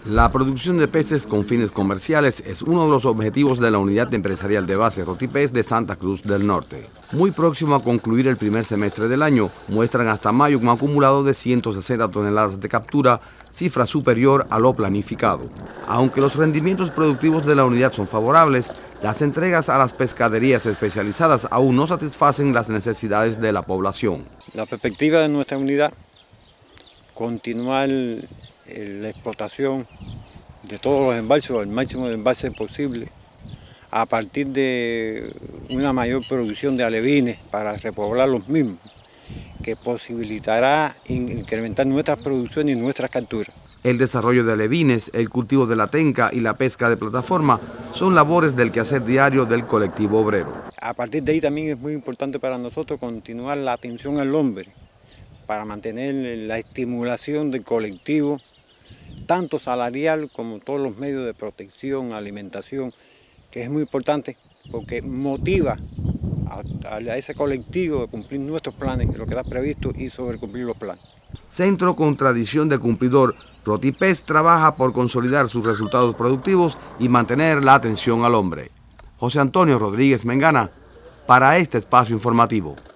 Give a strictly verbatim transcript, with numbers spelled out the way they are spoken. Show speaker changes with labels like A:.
A: La producción de peces con fines comerciales es uno de los objetivos de la unidad empresarial de base Rotipez de Santa Cruz del Norte. Muy próximo a concluir el primer semestre del año, muestran hasta mayo un acumulado de ciento sesenta toneladas de captura, cifra superior a lo planificado. Aunque los rendimientos productivos de la unidad son favorables, las entregas a las pescaderías especializadas aún no satisfacen las necesidades de la población.
B: La perspectiva de nuestra unidad, continuar la explotación de todos los embalses, el máximo de embalses posible, a partir de una mayor producción de alevines para repoblar los mismos, que posibilitará incrementar nuestras producciones y nuestras capturas.
A: El desarrollo de alevines, el cultivo de la tenca y la pesca de plataforma son labores del quehacer diario del colectivo obrero.
B: A partir de ahí también es muy importante para nosotros continuar la atención al hombre, para mantener la estimulación del colectivo, tanto salarial como todos los medios de protección, alimentación, que es muy importante porque motiva a, a ese colectivo a cumplir nuestros planes, lo que está previsto y sobrecumplir los planes.
A: Centro con tradición de cumplidor, Rotipez trabaja por consolidar sus resultados productivos y mantener la atención al hombre. José Antonio Rodríguez Mengana, para este espacio informativo.